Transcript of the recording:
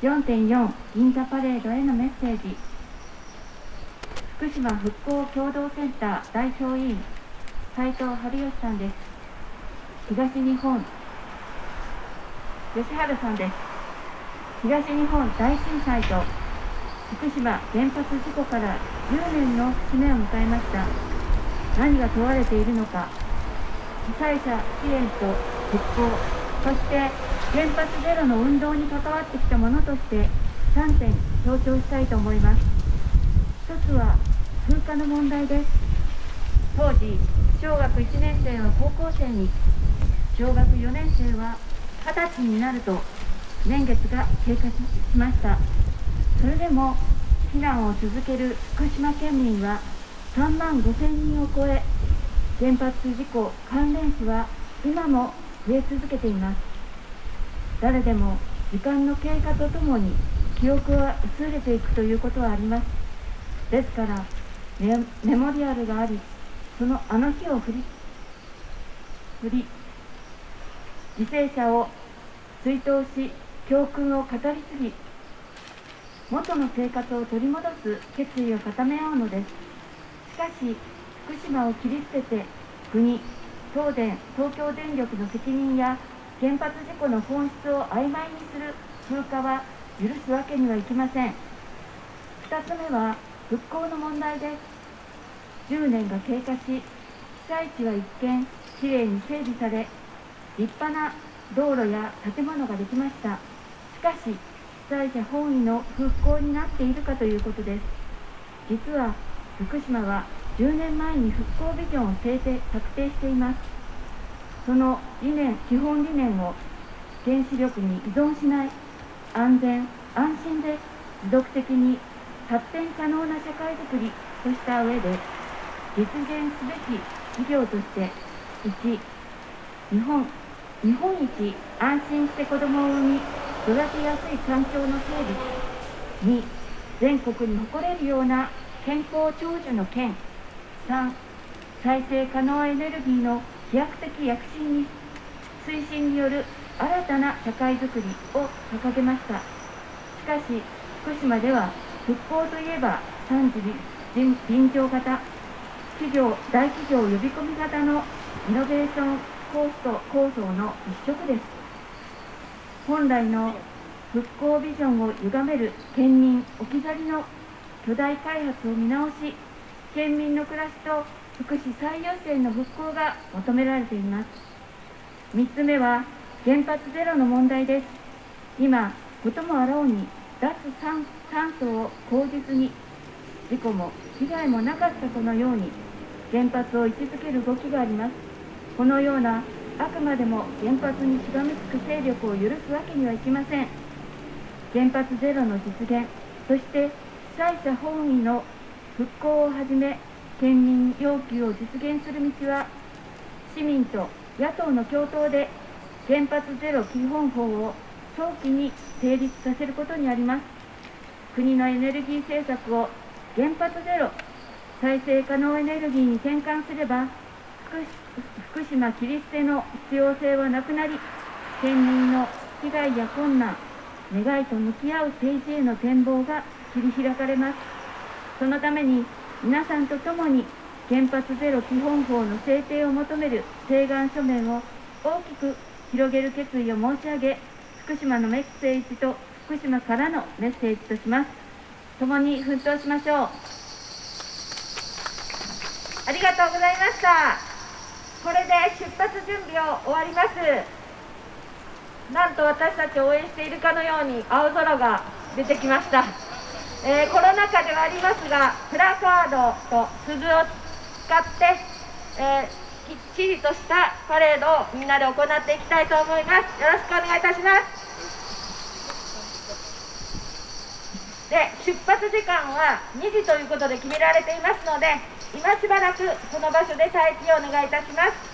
4.4 銀座パレードへのメッセージ。福島復興協同センター代表委員斉藤春義さんです。東日本吉春さんです。東日本大震災と福島原発事故から10年の節目を迎えました。何が問われているのか。被災者支援と復興、そして原発ゼロの運動に関わってきたものとして3点強調したいと思います。一つは風化の問題です。当時小学1年生は高校生に、小学4年生は20歳になると年月が経過しました。それでも避難を続ける福島県民は3万5000人を超え、原発事故関連死は今も増え続けています。誰でも時間の経過とともに記憶は薄れていくということはあります。ですからメモリアルがあり、そのあの日を振り犠牲者を追悼し、教訓を語り継ぎ、元の生活を取り戻す決意を固め合うのです。しかし福島を切り捨てて国、東電、東京電力の責任や原発事故の本質を曖昧にする風化は許すわけにはいきません。2つ目は復興の問題です。10年が経過し、被災地は一見きれいに整備され、立派な道路や建物ができました。しかし被災者本位の復興になっているかということです。実は福島は10年前に復興ビジョンを策定しています。その基本理念を原子力に依存しない、安全・安心で持続的に発展可能な社会づくりとした上で、実現すべき事業として、1、日本一安心して子どもを産み育てやすい環境の整備、2、全国に誇れるような健康長寿の県、3、再生可能エネルギーの飛躍的躍進に推進による新たな社会づくりを掲げました。しかし福島では復興といえば3次便乗型、大企業呼び込み型のイノベーション構想の一色です。本来の復興ビジョンを歪める県民置き去りの巨大開発を見直し、県民の暮らしと福祉最優先の復興が求められています。3つ目は原発ゼロの問題です。今、こともあろうに脱炭素を口実に、事故も被害もなかったかのように原発を位置づける動きがあります。このようなあくまでも原発にしがみつく勢力を許すわけにはいきません。原発ゼロの実現、そして被災者本位の復興をはじめ、県民要求を実現する道は、市民と野党の共闘で原発ゼロ基本法を早期に成立させることにあります。国のエネルギー政策を原発ゼロ、再生可能エネルギーに転換すれば、福島切り捨ての必要性はなくなり、県民の被害や困難、願いと向き合う政治への展望が切り開かれます。そのために皆さんと共に原発ゼロ基本法の制定を求める請願書面を大きく広げる決意を申し上げ、福島のメッセージと福島からのメッセージとします。共に奮闘しましょう。ありがとうございました。これで出発準備を終わります。なんと私たちを応援しているかのように青空が出てきました。コロナ禍ではありますが、プラカードと鈴を使って、きっちりとしたパレードをみんなで行っていきたいと思います。よろしくお願いいたします。で、出発時間は2時ということで決められていますので、今しばらくその場所で待機をお願いいたします。